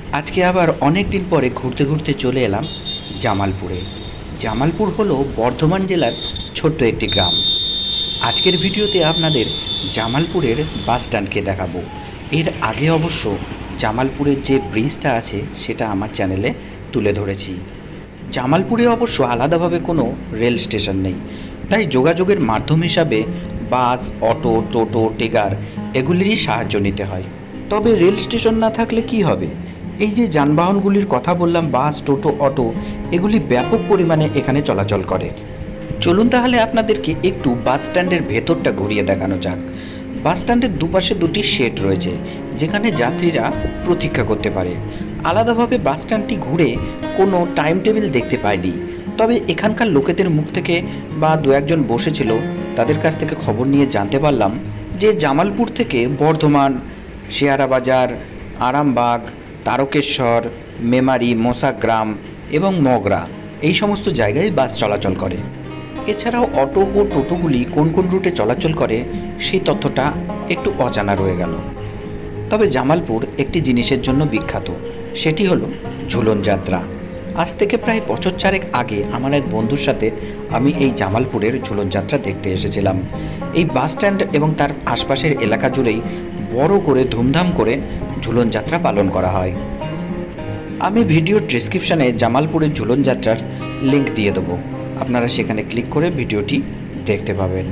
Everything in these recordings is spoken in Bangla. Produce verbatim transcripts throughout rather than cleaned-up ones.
আজকে আবার অনেক দিন পরে ঘুরতে ঘুরতে চলে এলাম জামালপুরে। জামালপুর হলো বর্ধমান জেলার ছোট্ট একটি গ্রাম। আজকের ভিডিওতে আপনাদের জামালপুরের বাস স্ট্যান্ডকে দেখাবো। এর আগে অবশ্য জামালপুরের যে ব্রিজটা আছে সেটা আমার চ্যানেলে তুলে ধরেছি। জামালপুরে অবশ্য আলাদাভাবে কোনো রেল স্টেশন নেই, তাই যোগাযোগের মাধ্যম হিসাবে বাস, অটো, টোটো, টেগার এগুলিরই সাহায্য নিতে হয়। তবে রেল স্টেশন না থাকলে কি হবে? এই যে যানবাহনগুলির কথা বললাম, বাস, টোটো, অটো, এগুলি ব্যাপক পরিমাণে এখানে চলাচল করে। চলুন তাহলে আপনাদেরকে একটু বাস স্ট্যান্ডের ভেতরটা ঘুরিয়ে দেখানো যাক। বাস স্ট্যান্ডের দুপাশে দুটি শেড রয়েছে, যেখানে যাত্রীরা প্রতীক্ষা করতে পারে। আলাদাভাবে বাস স্ট্যান্ডটি ঘুরে কোনো টাইম টেবিল দেখতে পাইনি, তবে এখানকার লোকেদের মুখ থেকে বা দু একজন বসেছিল তাদের কাছ থেকে খবর নিয়ে জানতে পারলাম যে জামালপুর থেকে বর্ধমান, শেয়ারা বাজার, আরামবাগ, তারকেশ্বর, মেমারি, মোসাগ্রাম এবং মগরা এই সমস্ত জায়গায় বাস চলাচল করে। এছাড়াও অটো ও টোটোগুলি কোন কোন রুটে চলাচল করে সেই তথ্যটা একটু অজানা রয়ে গেল। তবে জামালপুর একটি জিনিসের জন্য বিখ্যাত, সেটি হলো ঝুলন যাত্রা। আজ থেকে প্রায় বছর চারেক আগে আমার এক বন্ধুর সাথে আমি এই জামালপুরের ঝুলন যাত্রা দেখতে এসেছিলাম। এই বাস স্ট্যান্ড এবং তার আশপাশের এলাকা জুড়েই বড় করে ধুমধাম করে ঝুলন যাত্রা পালন করা হয়। আমি ভিডিওর ডেসক্রিপশানে জামালপুরের ঝুলন যাত্রার লিঙ্ক দিয়ে দেবো, আপনারা সেখানে ক্লিক করে ভিডিওটি দেখতে পাবেন।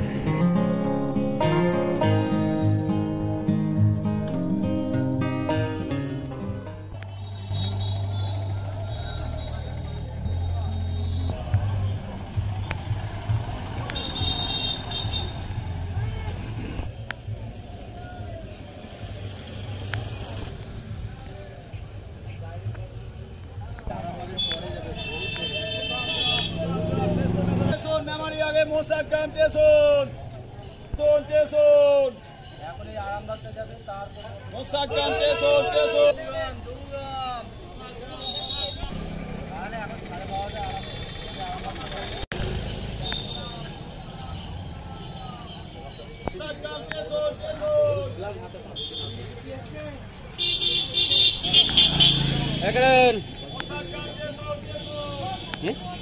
মোসাগ্রাম স্টেশন, স্টেশন এখন এই আরামবাগটা যাবে, তারপরে মোসাগ্রাম স্টেশন, স্টেশন মানে এখন সাড়ে বারোটা মোসাগ্রাম স্টেশন, স্টেশন এখন মোসাগ্রাম স্টেশন, স্টেশন